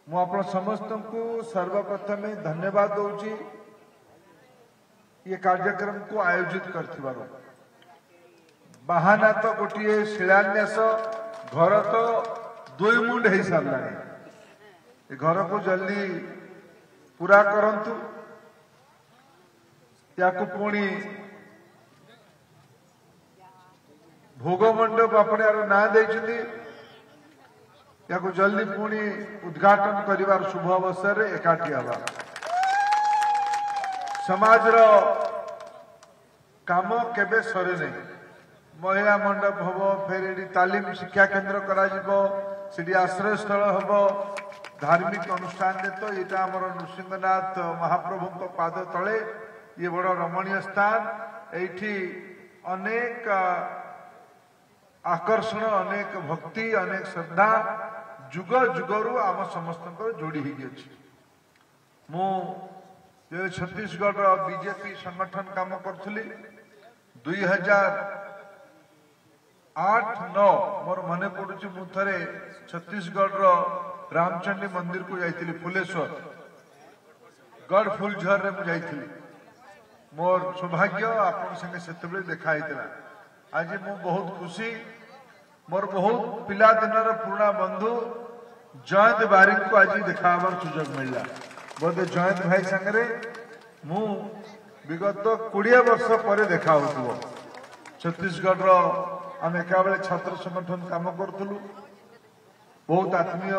मु आपण समस्त को सर्वप्रथम धन्यवाद दूची ये कार्यक्रम को आयोजित कर बाहाना तो गोटे शिलान्यास घर तो 2 मुंड हो सारा घर को जल्दी पूरा करंतु या पुणी भोग मंडप अपने यार ना देछथि या जल्दी पुणी उद्घाटन करिवार शुभ अवसर एकाठी हवा समाज रो काम केबे सरे नहीं महिला मंडप हम फिर तालीम शिक्षा केन्द्र करा आश्रय स्थल हम धार्मिक अनुष्ठान तो यहाँ आमर नृसिंहनाथ महाप्रभु को पाद तले ये बड़ रमणीय स्थान एठी अनेक आकर्षण अनेक भक्ति अनेक श्रद्धा जुग जुगरु आम समस्त जोड़ी मु छत्तीसगढ़ बीजेपी संगठन काम करी 2008-9 मोर मन पड़ुची मु थे छत्तीसगढ़ रामचंडी मंदिर को जाइली फुलेश्वर गढ़ फुलझर रे जाइली मोर सौभाग्य आपन संगे सेतबेले देखा होता आज मु बहुत खुशी मोर बहुत पिला दिन पुराना बंधु जयंत बारिक को आज देखा सुजोग मिलला बोधे जयंत भाई संगे मु विगत 20 वर्ष पर देखा हो छत्तीसगढ़ आम एक छात्र संगठन काम करूँ बहुत आत्मीय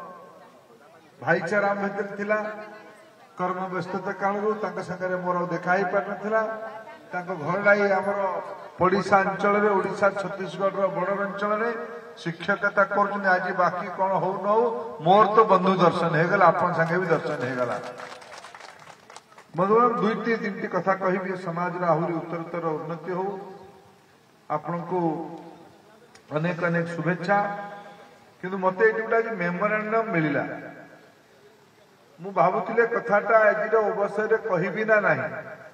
भाईचारा भीतर कर्म व्यस्तता कालू सागर मोर देखा ही पार ना घर लाई आमर पड़ीसा अंचल ओडिशा छत्तीसगढ़ बॉर्डर अंचल शिक्षकता कर आज बाकी कौन हो न हो मोर तो बंधु दर्शन हो गला आपन संगे भी दर्शन हो गला बंधुगण 2-3 कथा कहि समाज आहरी उत्तरोत्तर उन्नति हो आपण को अनेक अनेक शुभेच्छा किंतु मत ये मेमोरांडम मिलला मु भावुले कथाटा आज अवसर कहबी ना नहीं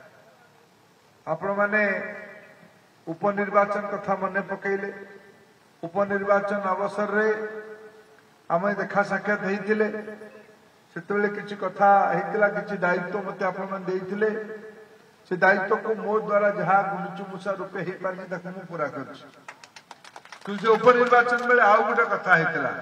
आपण माने उपनिर्वाचन कथा मन पकईले उपनिर्वाचन अवसर रे आम देखा साक्षात होते से किसी कथा होता किसी दायित्व मत आपते से दायित्व को मो द्वारा जहाँ गुंचुमुषा रूपे हो पारे पूरा कर उपनिर्वाचन बेले आउ गोटे कथा होता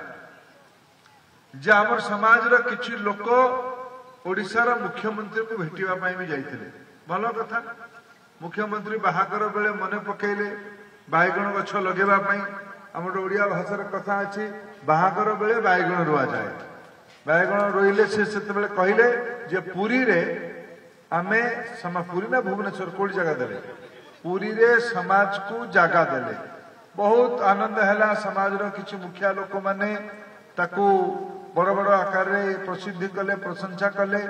जे आम समाज किसी लोक ओडिशार मुख्यमंत्री को भेटापी भी जाते भल कथा मुख्यमंत्री बाहागर बेले मन पकईले बैगण गछ लगेवाई आम ओडिया भाषार कथा अच्छी बाहागर बेले बैगण रुआ जाए बैगण रोइले से कहले जे पुरी रे आमे पुरी ना भुवनेश्वर कोई जगह देले पुरी रे समाज को जगह देले बहुत आनंद है समाज किसी मुखिया लोक माने ताकू बड़ बड़ आकार रे प्रसिद्धि कले प्रशंसा कले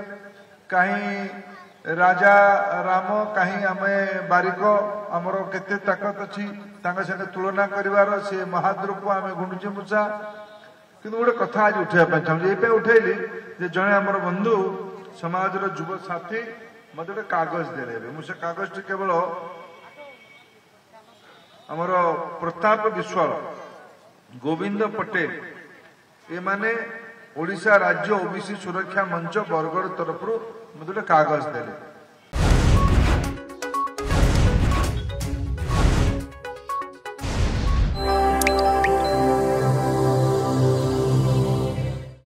कहीं राजा राम कहीं आमे बारिक आमर केते ताकत अच्छी संगे तुलना करिवार से महाद्रुप आमे गुंडुची मुसा कि गोटे कथा आज उठाई चाहिए उठेली जड़े आम बंधु समाज युव साथी मत गोटे कागज देले मुझे कागज टी केवल आमर प्रताप विश्वाल गोविंद पटेल ये माने ओडिशा राज्य ओबीसी सुरक्षा मंच बरगढ़ तरफ मत गोटे कागज देले